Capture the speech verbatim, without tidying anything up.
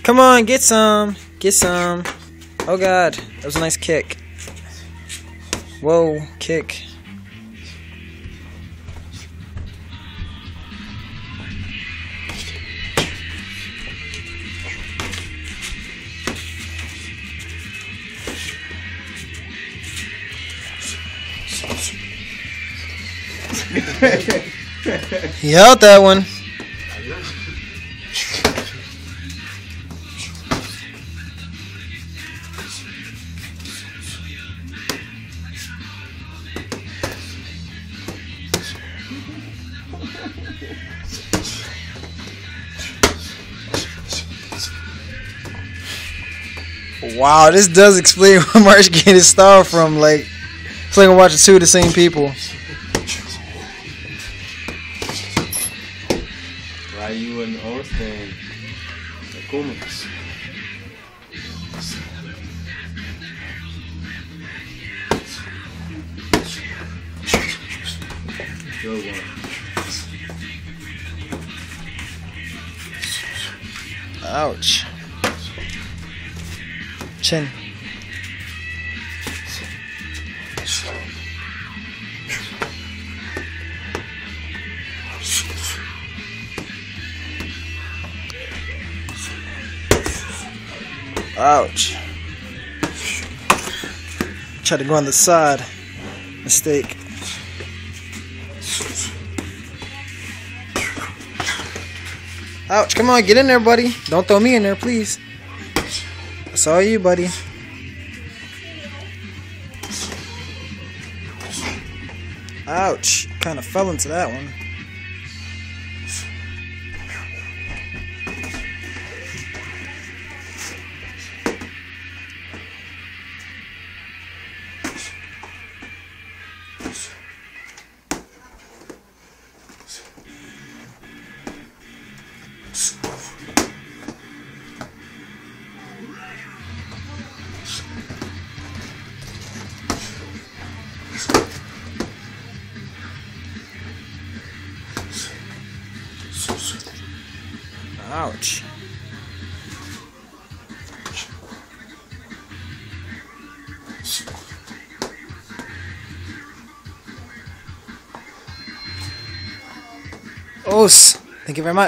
Come on, get some. Get some. Oh god, that was a nice kick. Whoa, kick. He held that one. Wow, this does explain where Marsh getting his style from. Like, it's like I'm watching two of the same people. Why you in Austin? The kumite. Good one. Ouch. Chin. Ouch. Try to go on the side. Mistake. Ouch. Come on, get in there, buddy. Don't throw me in there, please. That's all you, buddy. Ouch. Kind of fell into that one. Ouch. Os. Thank you very much.